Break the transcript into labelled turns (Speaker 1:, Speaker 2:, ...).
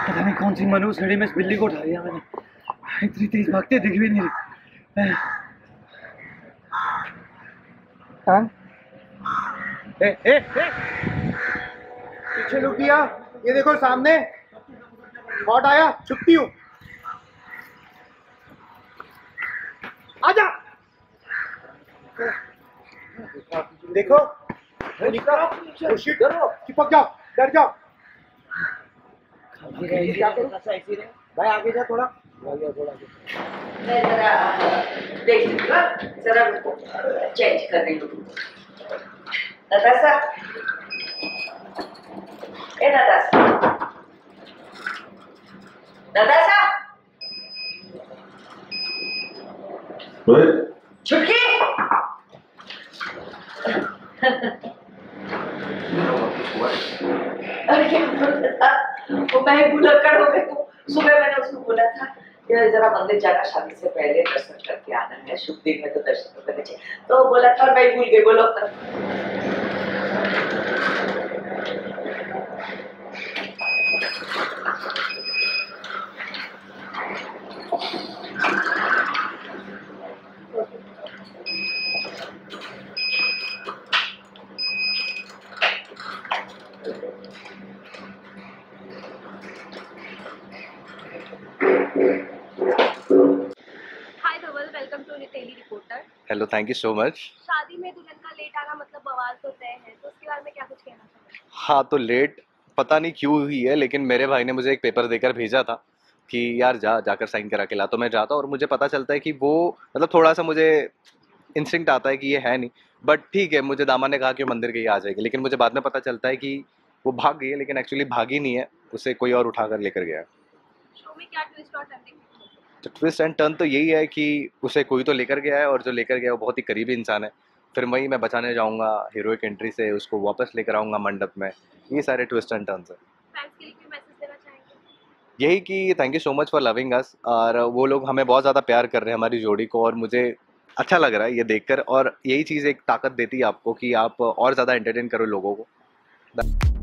Speaker 1: पता नहीं कौन सी मनूस घड़ी में इस बिल्ली को उठा लिया मैंने। इतनी तेज भागते दिख भी नहीं रही। हाँ? ए, ए, ए! पीछे लुक दिया, ये देखो सामने बॉट आया, छुपती हूँ। आजा। देखो चिपक जाओ, डर जाओ। क्या करूं? भाई आगे जा थोड़ा।
Speaker 2: मैं जरा देख लूंगा, जरा चेंज कर रही हूँ। नताशा, ए नताशा, नताशा, छुटकी। अरे क्या बोल रहा था? वो मैं ही भुलक्कड़ हो गई हूँ। सुबह मैंने उसको बोला था कि जरा मंदिर जाना, शादी से पहले दर्शन करके आना है, शुभ दिन में तो दर्शन तो करने चाहिए, तो बोला था और मैं भूल गई। बोलो
Speaker 3: hello, thank you so much.
Speaker 4: शादी में दुल्हन का लेट आना मतलब बवाल तो तय है, तो उसके बारे में क्या कुछ कहना चाहते हैं?
Speaker 3: हाँ, तो लेट पता नहीं क्यों हुई है, लेकिन मेरे भाई ने मुझे एक पेपर देकर भेजा था कि यार जाकर साइन करा के ला। तो मैं जाता और मुझे पता चलता है कि वो मतलब थोड़ा सा मुझे इंस्टिंक्ट आता है कि ये है नहीं, बट ठीक है। मुझे दामा ने कहा कि वो मंदिर गई आ जाएगी, लेकिन मुझे बाद में पता चलता है कि वो भाग गई है, लेकिन एक्चुअली भागी नहीं है, उसे कोई और उठाकर लेकर गया।
Speaker 4: शो में क्या ट्विस्ट और टर्निंग?
Speaker 3: तो ट्विस्ट एंड टर्न तो यही है कि उसे कोई तो लेकर गया है, और जो लेकर गया वो बहुत ही करीबी इंसान है। फिर वही मैं बचाने जाऊंगा, हीरोइक एंट्री से उसको वापस लेकर आऊंगा मंडप में। ये सारे ट्विस्ट एंड टर्न्स है।
Speaker 4: फैंस के लिए कोई मैसेज देना चाहेंगे?
Speaker 3: यही कि thank you so much for loving us, और वो लोग हमें बहुत ज़्यादा प्यार कर रहे हैं, हमारी जोड़ी को, और मुझे अच्छा लग रहा है ये देखकर। और यही चीज़ एक ताकत देती है आपको कि आप और ज़्यादा एंटरटेन करो लोगों को।